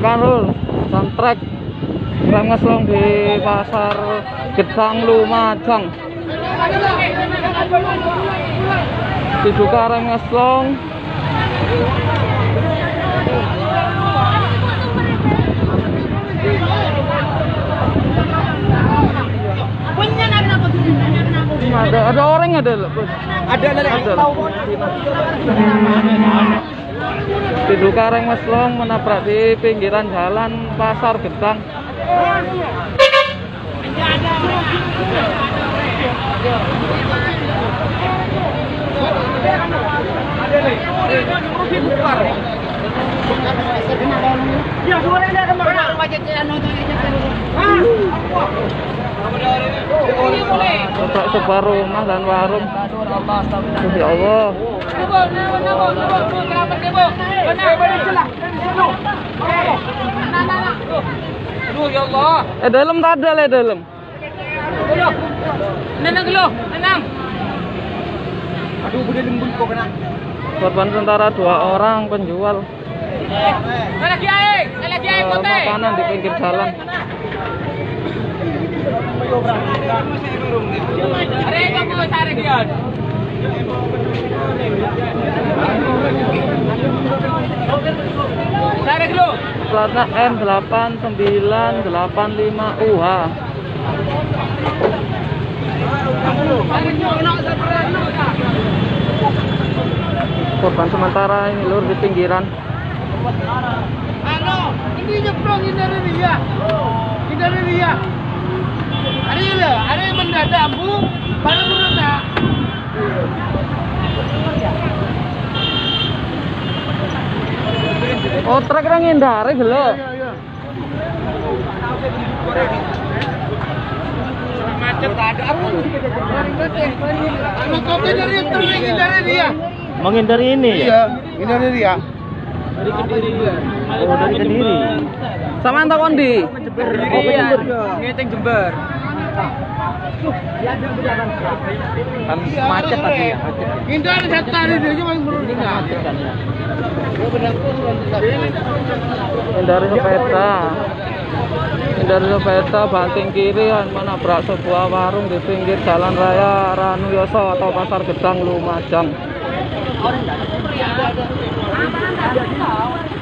Kanul, soundtrack rem ngeslong di Pasar Gedang Lumajang. Dibuka rem ngeslong. Ada orang ada loh. Ada. Diduga rem ngeslong menabrak di pinggiran jalan Pasar Gedang. Tabrak sebuah rumah dan warung. Ya Allah. Ya Allah. Dalam tak ada le dalam. Aduh, bude lembut kok kena. Korban sementara 2 orang penjual. Makanan di pinggir jalan. Platnya M8985UH. Korban sementara ini lur di pinggiran. Ini nyebrang dari dia. Ada yang mendadak bu, baru mendadak. Oh, truk yang ngindari gelo. Macet ada aku. Kopi dari truk yang ngindari dia. Menghindari ini ya? Iya, ngindari dia. Dari Kediri. Oh, dari Kediri. Sama entah kondi. Ngeteng Jember. Kan macet tadi ya. Ngindari satu hari dia cuma macet kan. Hindari sepeda banting kiri menabrak sebuah warung di pinggir Jalan Raya Ranuyoso atau Pasar Gedang Lumajang.